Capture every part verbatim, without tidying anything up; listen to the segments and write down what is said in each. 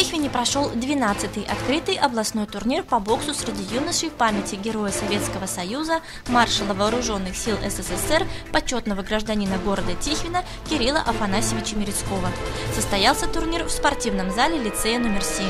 Тихвине прошел двенадцатый открытый областной турнир по боксу среди юношей в памяти Героя Советского Союза, маршала Вооруженных сил СССР, почетного гражданина города Тихвина Кирилла Афанасьевича Мерецкого. Состоялся турнир в спортивном зале лицея номер семь.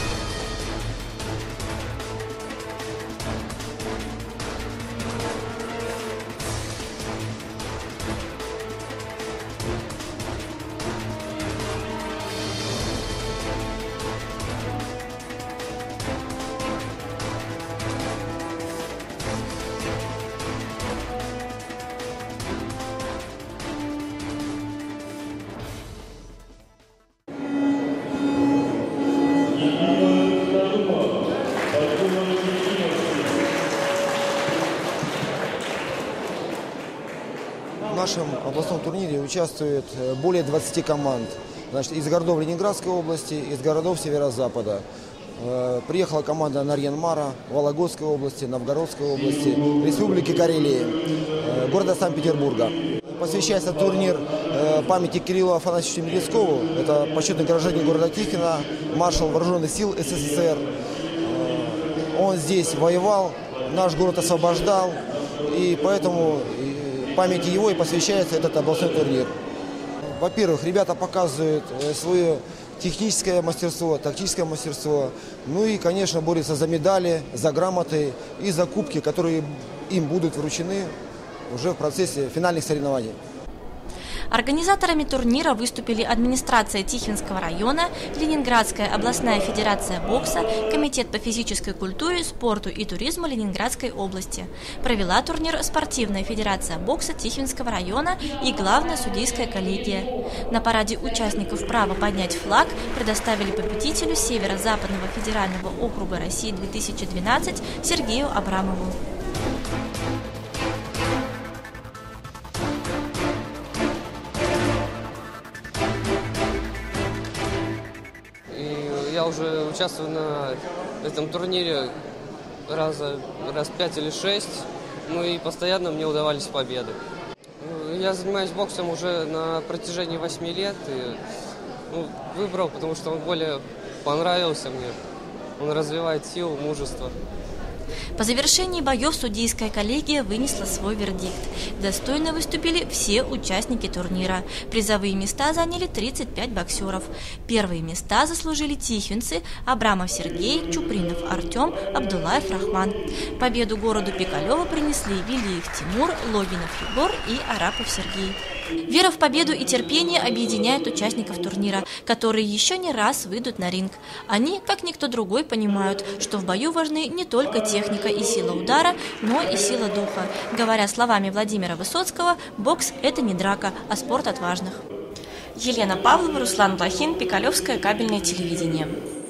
В нашем областном турнире участвует более двадцати команд. Значит, из городов Ленинградской области, из городов Северо-Запада. Приехала команда Нарьян-Мара, Вологодской области, Новгородской области, Республики Карелии, города Санкт-Петербурга. Посвящается турнир памяти Кириллу Афанасьевичу Мерецкову. Это почетный гражданин города Тихвина, маршал Вооруженных сил СССР. Он здесь воевал, наш город освобождал, и поэтому памяти его и посвящается этот областной турнир. Во-первых, ребята показывают свое техническое мастерство, тактическое мастерство, ну и, конечно, борются за медали, за грамоты и за кубки, которые им будут вручены уже в процессе финальных соревнований. Организаторами турнира выступили администрация Тихвинского района, Ленинградская областная федерация бокса, Комитет по физической культуре, спорту и туризму Ленинградской области. Провела турнир спортивная федерация бокса Тихвинского района и главная судейская коллегия. На параде участников право поднять флаг предоставили победителю Северо-Западного федерального округа России две тысячи двенадцать Сергею Абрамову. Я уже участвую на этом турнире раза, раз пять или шесть, ну и постоянно мне удавались победы. Я занимаюсь боксом уже на протяжении восьми лет и ну, выбрал, потому что он более понравился мне. Он развивает силу, мужество. По завершении боев судейская коллегия вынесла свой вердикт. Достойно выступили все участники турнира. Призовые места заняли тридцать пять боксеров. Первые места заслужили тихвинцы Абрамов Сергей, Чупринов Артем, Абдулаев Рахман. Победу городу Пикалево принесли Велиев Тимур, Логинов Егор и Арапов Сергей. Вера в победу и терпение объединяет участников турнира, которые еще не раз выйдут на ринг. Они, как никто другой, понимают, что в бою важны не только техника и сила удара, но и сила духа. Говоря словами Владимира Высоцкого, бокс – это не драка, а спорт отважных. Елена Павлова, Руслан Блохин, Пикалевское кабельное телевидение.